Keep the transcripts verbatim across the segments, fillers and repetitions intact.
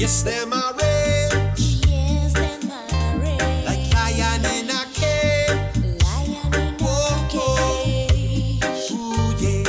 Yes, them are rich. Yes, them are rich. Like lion in a cage. Lion in a cage. Ooh, yeah.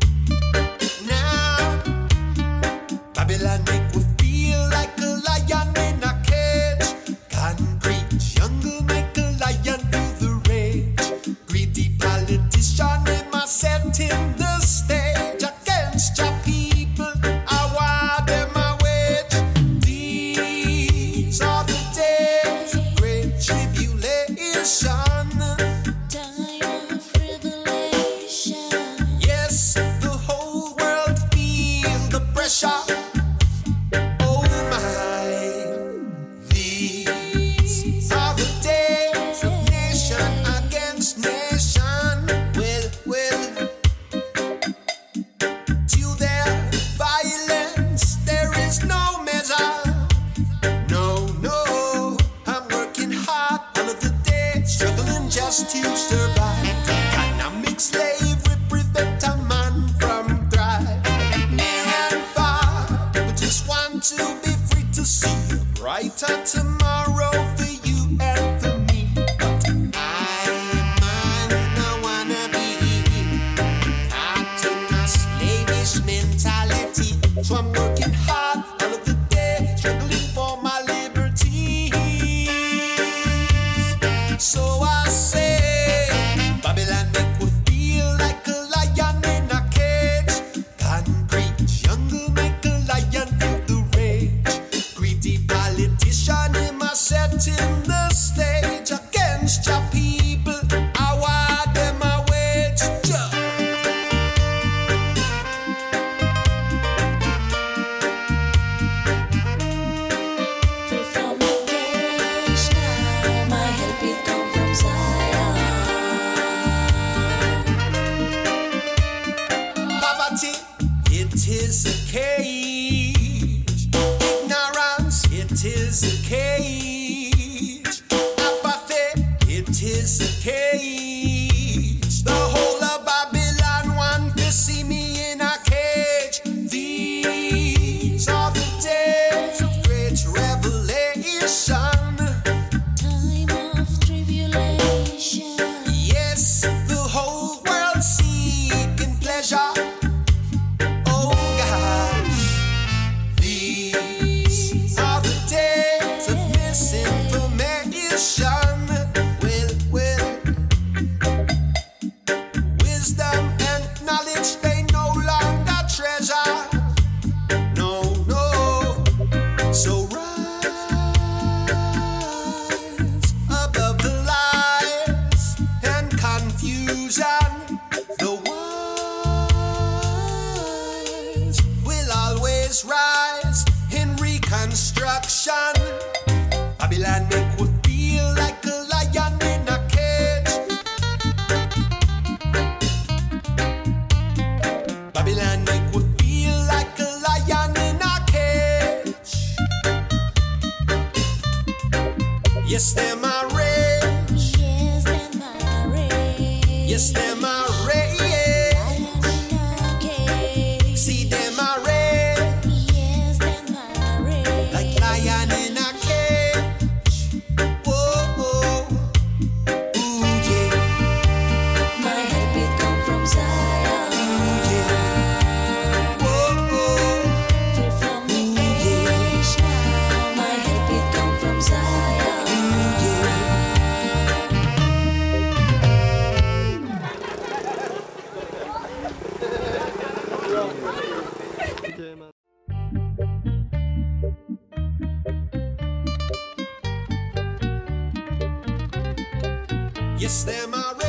Now, Babylon make we feel like a lion in a cage. Concrete jungle make a lion feel the rage. Greedy politician, them a setting the stage against your people. I want them a wage. These are the days of great tribulation. Time of revelation. Yes, the whole world feel the pressure. Oh my, these are the days of nation against nation. Well, well, to their violence there is no measure. No, no, I'm working hard all of the day, struggling just to survive. Economic slavery prevent a man from thrive. Near and far, people just want to be free to see a brighter tomorrow for you and for me. But I am mine and I wanna be caught in a slavish mentality. So I'm working hard all of the day, struggling for my liberty. So I say, Babylon make we feel like a lion in a cage. Concrete jungle make a lion feel the rage. Greedy politician, him a setting the stage against your people. I want them a wage. Ja. Free from the cage now. My help it come from Zion. Poverty, it is a cage. Ignorance, it is a cage. Apathy, it is a cage. The whole of Babylon want to see me in a cage. These are the days of great revelation. Time of tribulation. Yes, the whole world seeking pleasure. Oh gosh, these are the days of misinformation. Well, well, wisdom and knowledge they no longer treasure. No, no. So rise above the lies and confusion. The wise will always rise in reconstruction. Babylon make we feel like a lion in a cage. Babylon make we feel like a lion in a cage. Yes, them are rich. Yes, them are rich. Yes, them are rich. Lion in a cage. See them are rich. Yes, them are rich. Like lion in a cage. Whoa, whoa. Ooh, yeah. My help it come from Zion. Ooh, yeah. Whoa, whoa. Free from the cage now. My help it come from Zion. Yes, them are rich.